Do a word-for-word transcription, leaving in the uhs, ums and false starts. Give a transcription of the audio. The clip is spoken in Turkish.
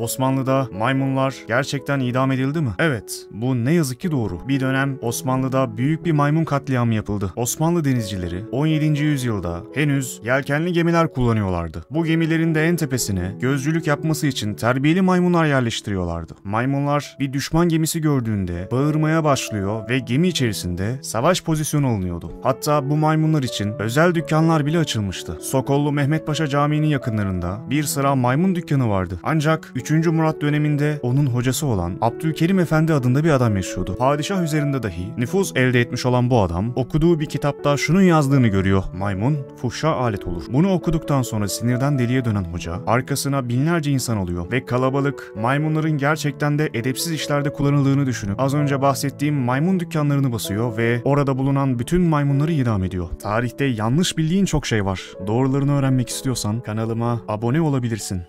Osmanlı'da maymunlar gerçekten idam edildi mi? Evet, bu ne yazık ki doğru. Bir dönem Osmanlı'da büyük bir maymun katliamı yapıldı. Osmanlı denizcileri on yedinci yüzyılda henüz yelkenli gemiler kullanıyorlardı. Bu gemilerin de en tepesine gözcülük yapması için terbiyeli maymunlar yerleştiriyorlardı. Maymunlar bir düşman gemisi gördüğünde bağırmaya başlıyor ve gemi içerisinde savaş pozisyonu alınıyordu. Hatta bu maymunlar için özel dükkanlar bile açılmıştı. Sokollu Mehmet Paşa Camii'nin yakınlarında bir sıra maymun dükkanı vardı. Ancak üçüncü Murat döneminde onun hocası olan Abdülkerim Efendi adında bir adam yaşıyordu. Padişah üzerinde dahi nüfuz elde etmiş olan bu adam okuduğu bir kitapta şunun yazdığını görüyor: maymun fuhşa alet olur. Bunu okuduktan sonra sinirden deliye dönen hoca arkasına binlerce insan alıyor ve kalabalık maymunların gerçekten de edepsiz işlerde kullanıldığını düşünüp az önce bahsettiğim maymun dükkanlarını basıyor ve orada bulunan bütün maymunları idam ediyor. Tarihte yanlış bildiğin çok şey var. Doğrularını öğrenmek istiyorsan kanalıma abone olabilirsin.